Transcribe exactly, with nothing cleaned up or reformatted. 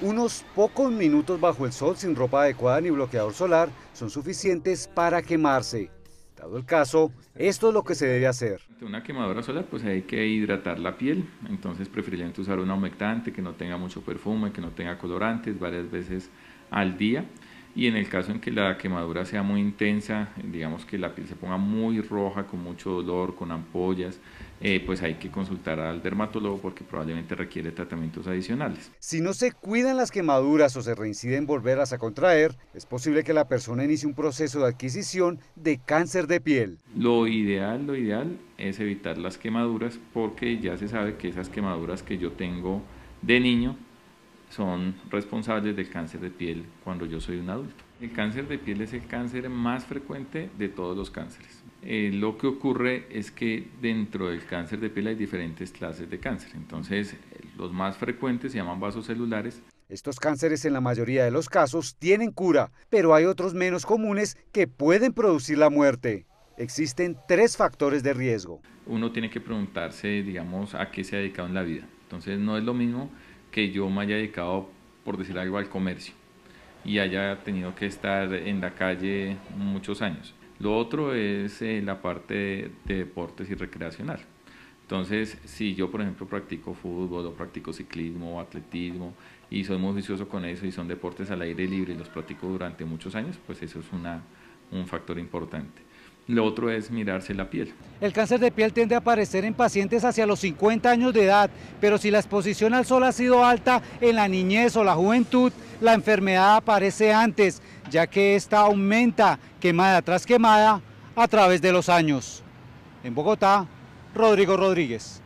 Unos pocos minutos bajo el sol sin ropa adecuada ni bloqueador solar son suficientes para quemarse. Dado el caso, esto es lo que se debe hacer. Ante una quemadura solar, pues hay que hidratar la piel, entonces preferirían usar un humectante que no tenga mucho perfume, que no tenga colorantes, varias veces al día. Y en el caso en que la quemadura sea muy intensa, digamos que la piel se ponga muy roja, con mucho dolor, con ampollas, eh, pues hay que consultar al dermatólogo porque probablemente requiere tratamientos adicionales. Si no se cuidan las quemaduras o se reincide en volverlas a contraer, es posible que la persona inicie un proceso de adquisición de cáncer de piel. Lo ideal, lo ideal es evitar las quemaduras porque ya se sabe que esas quemaduras que yo tengo de niño son responsables del cáncer de piel cuando yo soy un adulto. El cáncer de piel es el cáncer más frecuente de todos los cánceres. Eh, lo que ocurre es que dentro del cáncer de piel hay diferentes clases de cáncer. Entonces, los más frecuentes se llaman vasocelulares. Estos cánceres en la mayoría de los casos tienen cura, pero hay otros menos comunes que pueden producir la muerte. Existen tres factores de riesgo. Uno tiene que preguntarse, digamos, a qué se ha dedicado en la vida. Entonces, no es lo mismo que yo me haya dedicado, por decir algo, al comercio y haya tenido que estar en la calle muchos años. Lo otro es eh, la parte de, de deportes y recreacional. Entonces, si yo, por ejemplo, practico fútbol o practico ciclismo o atletismo y soy muy juicioso con eso y son deportes al aire libre y los practico durante muchos años, pues eso es una, un factor importante. Lo otro es mirarse la piel. El cáncer de piel tiende a aparecer en pacientes hacia los cincuenta años de edad, pero si la exposición al sol ha sido alta en la niñez o la juventud, la enfermedad aparece antes, ya que esta aumenta quemada tras quemada a través de los años. En Bogotá, Rodrigo Rodríguez.